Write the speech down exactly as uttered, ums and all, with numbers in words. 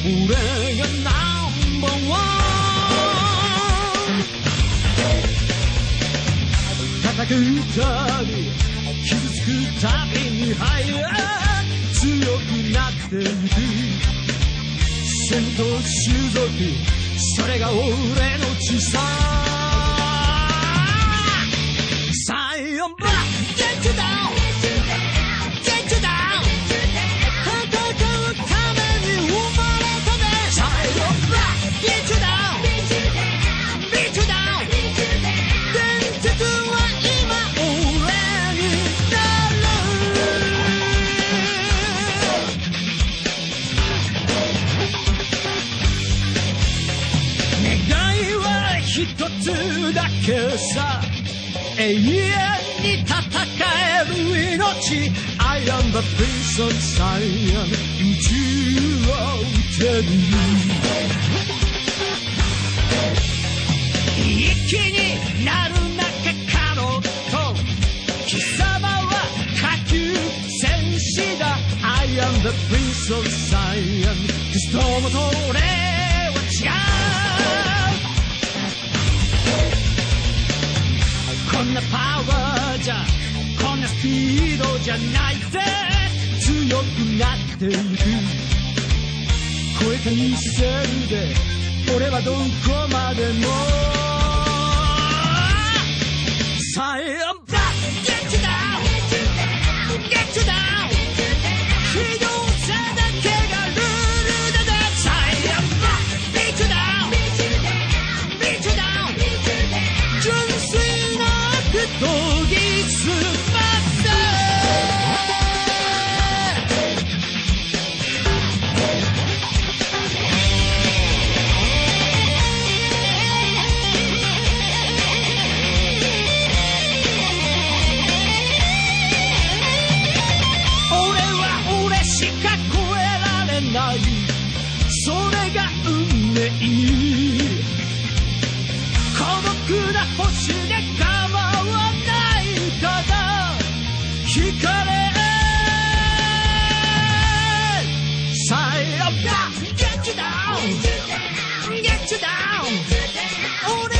俺がナンバーワン。叩くたび傷つくたびに強くなっていく。戦闘種族、それが俺の血さ。サイヤンブラック Get you down Get you down 戦うために生まれたね。サイヤンブラック Get you down Beat you down 伝説は今俺になる。願いは一つだけさ。永遠に戦える命 I am the prince of Saiyan 宇宙を手に一気になる中カロット。貴様は下級戦士だ I am the prince of Saiyan クストモと俺は違う。こんなパワーじゃこんなスピードじゃないぜ。強くなっていく。超えてみせるで俺はどこまでも。サイヤンブラック Get you down Get you down 非動作だけがルールだぜ。サイヤンブラック Beat you down Beat you down 純粋な研ぎ澄ませ。俺は俺しか超えられない。それが運命。孤独な星で構わないから光れ。サイヤンブラック Get you down Get you down